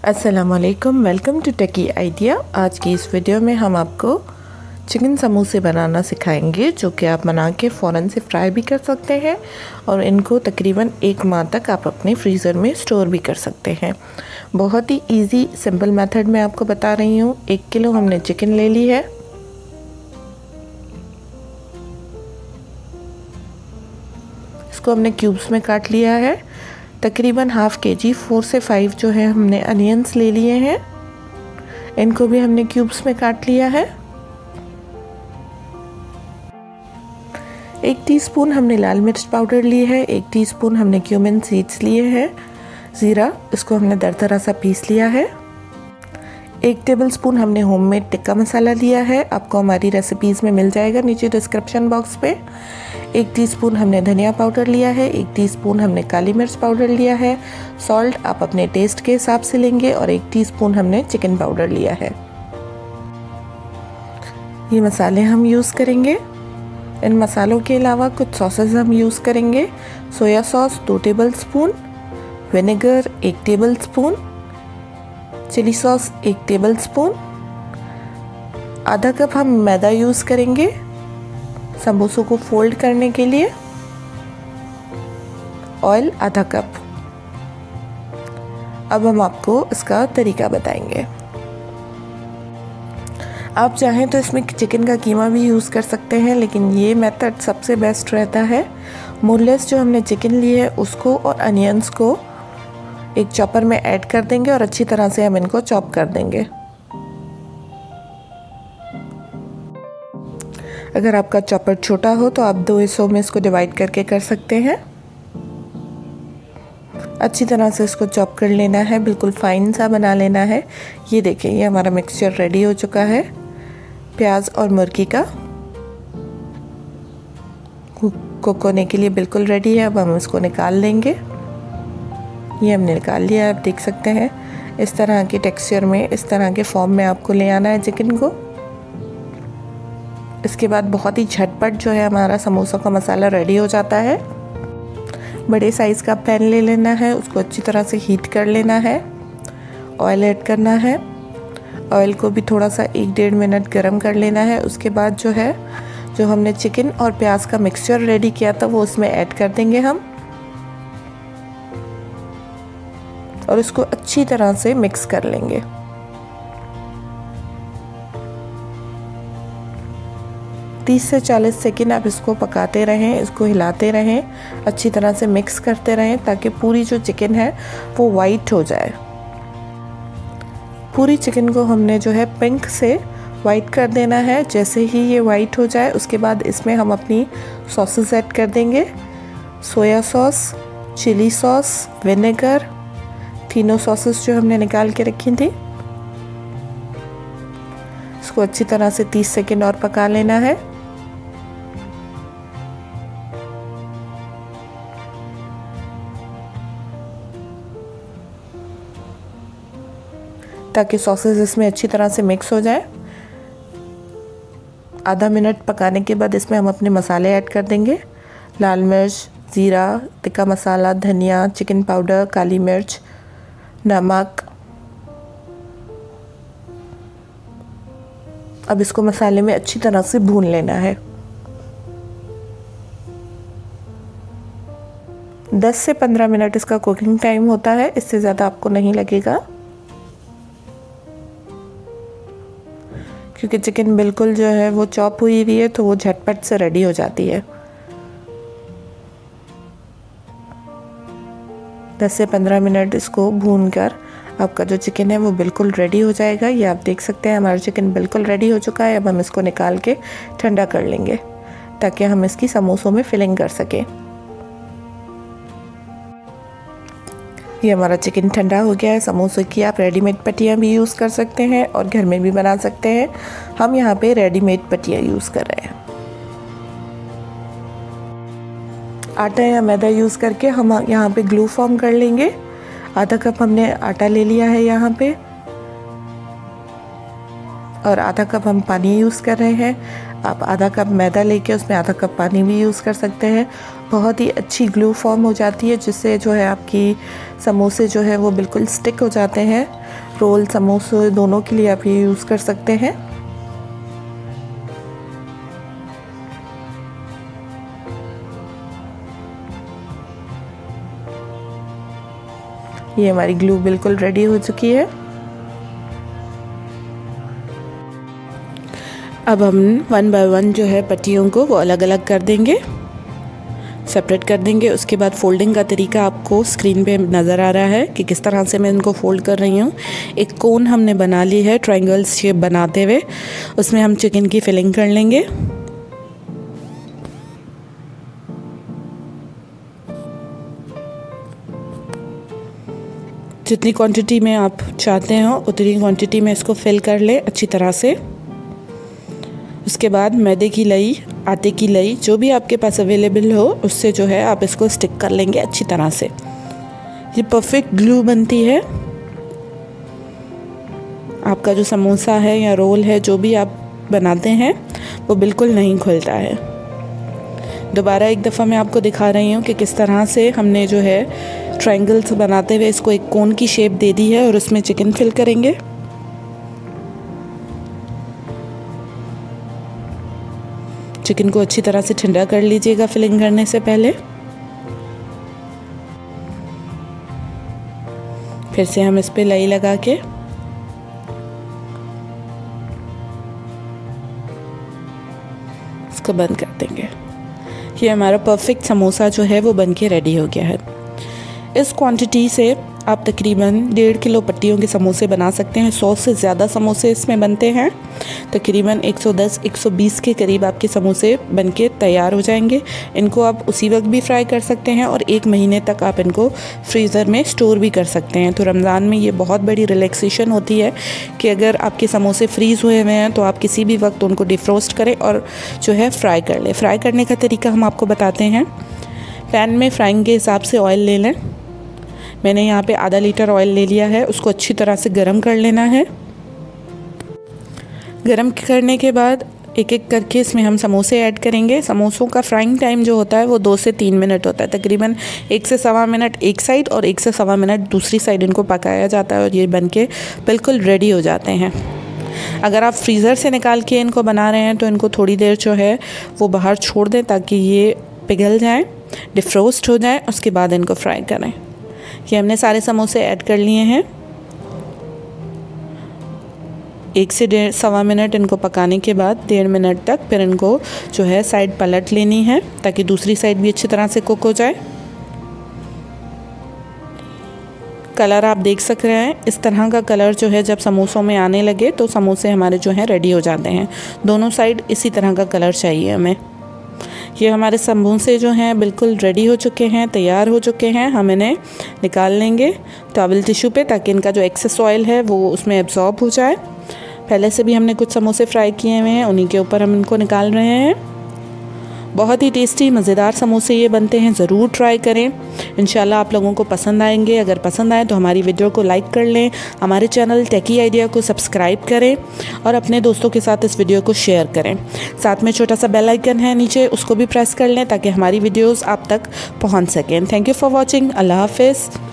अस्सलामुअलैकुम, welcome to techy idea. आज की इस वीडियो में हम आपको चिकन समोसे बनाना सिखाएंगे, जो कि आप बना के फ़ौरन से फ्राई भी कर सकते हैं और इनको तकरीबन 1 माह तक आप अपने फ्रीज़र में स्टोर भी कर सकते हैं। बहुत ही इजी सिंपल मेथड में आपको बता रही हूँ। 1 किलो हमने चिकन ले ली है। इसको हमने क्यूब्स में काट लिया है। तकरीबन ½ kg 4 से 5 जो है हमने अनियंस ले लिए हैं, इनको भी हमने क्यूब्स में काट लिया है। 1 टीस्पून हमने लाल मिर्च पाउडर ली है। 1 टीस्पून हमने क्यूमिन सीड्स लिए हैं। ज़ीरा, इसको हमने दरदरा सा पीस लिया है। 1 टेबलस्पून हमने होममेड टिक्का मसाला लिया है। आपको हमारी रेसिपीज़ में मिल जाएगा नीचे डिस्क्रिप्शन बॉक्स पे। 1 टीस्पून हमने धनिया पाउडर लिया है। 1 टीस्पून हमने काली मिर्च पाउडर लिया है। सॉल्ट आप अपने टेस्ट के हिसाब से लेंगे और 1 टीस्पून हमने चिकन पाउडर लिया है। ये मसाले हम यूज़ करेंगे। इन मसालों के अलावा कुछ सॉसेस हम यूज़ करेंगे। Soya sauce 2 tablespoon, vinegar 1 tablespoon, chilli sauce 1 tablespoon, आधा कप हम मैदा यूज़ करेंगे समोसों को फोल्ड करने के लिए, ऑयल आधा कप। अब हम आपको इसका तरीका बताएंगे। आप चाहें तो इसमें चिकन का कीमा भी यूज़ कर सकते हैं, लेकिन ये मेथड सबसे बेस्ट रहता है। मोरलेस जो हमने चिकन ली है उसको और अनियंस को एक चॉपर में ऐड कर देंगे और अच्छी तरह से हम इनको चॉप कर देंगे। अगर आपका चॉपर छोटा हो तो आप 2 हिस्सों में इसको डिवाइड करके कर सकते हैं। अच्छी तरह से इसको चॉप कर लेना है, बिल्कुल फाइन सा बना लेना है। ये देखिए, ये हमारा मिक्सचर रेडी हो चुका है। प्याज और मुर्गी का कुक होने के लिए बिल्कुल रेडी है। अब हम इसको निकाल लेंगे। ये हमने निकाल लिया है। आप देख सकते हैं इस तरह के टेक्सचर में, इस तरह के फॉर्म में आपको ले आना है चिकन को। इसके बाद बहुत ही झटपट जो है हमारा समोसा का मसाला रेडी हो जाता है। बड़े साइज़ का पैन ले लेना है, उसको अच्छी तरह से हीट कर लेना है। ऑयल ऐड करना है। ऑयल को भी थोड़ा सा 1-1.5 मिनट गरम कर लेना है। उसके बाद जो है, जो हमने चिकन और प्याज का मिक्सचर रेडी किया था वो उसमें ऐड कर देंगे हम, और इसको अच्छी तरह से मिक्स कर लेंगे। तीस से 40 सेकेंड आप इसको पकाते रहें, इसको हिलाते रहें, अच्छी तरह से मिक्स करते रहें ताकि पूरी जो चिकन है वो वाइट हो जाए। पूरी चिकन को हमने जो है पिंक से वाइट कर देना है। जैसे ही ये वाइट हो जाए उसके बाद इसमें हम अपनी सॉसेस ऐड कर देंगे। Soya sauce, chilli sauce, vinegar, तीनों सॉसेस जो हमने निकाल के रखी थी। इसको अच्छी तरह से 30 सेकेंड और पका लेना है। ताकि सॉसेस इसमें अच्छी तरह से मिक्स हो जाए। आधा मिनट पकाने के बाद इसमें हम अपने मसाले ऐड कर देंगे। लाल मिर्च, ज़ीरा, टिक्का मसाला, धनिया, चिकन पाउडर, काली मिर्च, नमक। अब इसको मसाले में अच्छी तरह से भून लेना है। 10 से 15 मिनट इसका कुकिंग टाइम होता है, इससे ज़्यादा आपको नहीं लगेगा, क्योंकि चिकन बिल्कुल जो है वो चॉप हुई हुई है तो वो झटपट से रेडी हो जाती है। 10 से 15 मिनट इसको भूनकर आपका जो चिकन है वो बिल्कुल रेडी हो जाएगा। ये आप देख सकते हैं हमारा चिकन बिल्कुल रेडी हो चुका है। अब हम इसको निकाल के ठंडा कर लेंगे ताकि हम इसकी समोसों में फिलिंग कर सकें। ये हमारा चिकन ठंडा हो गया है। समोसे की आप रेडीमेड पट्टियाँ भी यूज़ कर सकते हैं और घर में भी बना सकते हैं। हम यहाँ पे रेडीमेड पट्टियाँ यूज़ कर रहे हैं। आटा या मैदा यूज़ करके हम यहाँ पे ग्लू फॉर्म कर लेंगे। आधा कप हमने आटा ले लिया है यहाँ पे, और आधा कप हम पानी यूज़ कर रहे हैं। आप आधा कप मैदा लेके उसमें आधा कप पानी भी यूज़ कर सकते हैं। बहुत ही अच्छी ग्लू फॉर्म हो जाती है, जिससे जो है आपकी समोसे जो है वो बिल्कुल स्टिक हो जाते हैं। रोल समोसे दोनों के लिए आप ये यूज़ कर सकते हैं। ये हमारी ग्लू बिल्कुल रेडी हो चुकी है। अब हम 1 बाय 1 जो है पट्टियों को वो अलग अलग कर देंगे, सेपरेट कर देंगे। उसके बाद फोल्डिंग का तरीका आपको स्क्रीन पे नज़र आ रहा है कि किस तरह से मैं इनको फोल्ड कर रही हूँ। एक कोन हमने बना ली है ट्रायंगल शेप बनाते हुए, उसमें हम चिकन की फिलिंग कर लेंगे। जितनी क्वांटिटी में आप चाहते हो उतनी क्वांटिटी में इसको फिल कर ले अच्छी तरह से। उसके बाद मैदे की लई, आटे की लई, जो भी आपके पास अवेलेबल हो उससे जो है आप इसको स्टिक कर लेंगे अच्छी तरह से। ये परफेक्ट ग्लू बनती है। आपका जो समोसा है या रोल है, जो भी आप बनाते हैं, वो बिल्कुल नहीं खुलता है। दोबारा एक दफ़ा मैं आपको दिखा रही हूँ कि किस तरह से हमने जो है ट्रायंगल्स बनाते हुए इसको एक कोन की शेप दे दी है और उसमें चिकन फिल करेंगे। चिकन को अच्छी तरह से ठंडा कर लीजिएगा फिलिंग करने से पहले। फिर से हम इस पे लई लगा के इसको बंद कर देंगे। ये हमारा परफेक्ट समोसा जो है वो बन के रेडी हो गया है। इस क्वांटिटी से आप तकरीबन 1.5 किलो पट्टियों के समोसे बना सकते हैं। 100 से ज़्यादा समोसे इसमें बनते हैं। तकरीबन 110-120 के करीब आपके समोसे बनके तैयार हो जाएंगे। इनको आप उसी वक्त भी फ्राई कर सकते हैं और 1 महीने तक आप इनको फ्रीज़र में स्टोर भी कर सकते हैं। तो रमज़ान में ये बहुत बड़ी रिलैक्सेशन होती है कि अगर आपके समोसे फ्रीज़ हुए हुए हैं तो आप किसी भी वक्त उनको डिफ्रोस्ट करें और जो है फ्राई कर लें। फ्राई करने का तरीका हम आपको बताते हैं। पैन में फ्राइंग के हिसाब से ऑयल ले लें। मैंने यहाँ पे आधा लीटर ऑयल ले लिया है। उसको अच्छी तरह से गरम कर लेना है। गरम करने के बाद एक एक करके इसमें हम समोसे ऐड करेंगे। समोसों का फ्राइंग टाइम जो होता है वो 2 से 3 मिनट होता है। तकरीबन 1 से सवा मिनट एक साइड और 1 से सवा मिनट दूसरी साइड इनको पकाया जाता है और ये बनके बिल्कुल रेडी हो जाते हैं। अगर आप फ्रीज़र से निकाल के इनको बना रहे हैं तो इनको थोड़ी देर जो है वो बाहर छोड़ दें ताकि ये पिघल जाएँ, डिफ्रोस्ट हो जाए। उसके बाद इनको फ्राई करें। ये हमने सारे समोसे ऐड कर लिए हैं। 1 से सवा मिनट इनको पकाने के बाद 1.5 मिनट तक फिर इनको जो है साइड पलट लेनी है ताकि दूसरी साइड भी अच्छी तरह से कुक हो जाए। कलर आप देख सक रहे हैं। इस तरह का कलर जो है जब समोसों में आने लगे तो समोसे हमारे जो हैं रेडी हो जाते हैं। दोनों साइड इसी तरह का कलर चाहिए हमें। ये हमारे समोसे जो हैं बिल्कुल रेडी हो चुके हैं, तैयार हो चुके हैं। हम इन्हें निकाल लेंगे टॉवल टिश्यू पे ताकि इनका जो एक्सेस ऑयल है वो उसमें एब्जॉर्ब हो जाए। पहले से भी हमने कुछ समोसे फ्राई किए हुए हैं, उन्हीं के ऊपर हम इनको निकाल रहे हैं। बहुत ही टेस्टी मज़ेदार समोसे ये बनते हैं। ज़रूर ट्राई करें, इंशाल्लाह आप लोगों को पसंद आएंगे। अगर पसंद आए तो हमारी वीडियो को लाइक कर लें, हमारे चैनल टेकी आइडिया को सब्सक्राइब करें और अपने दोस्तों के साथ इस वीडियो को शेयर करें। साथ में छोटा सा बेल आइकन है नीचे, उसको भी प्रेस कर लें ताकि हमारी वीडियोज़ आप तक पहुँच सकें। Thank you for watching. अल्लाह हाफिज़।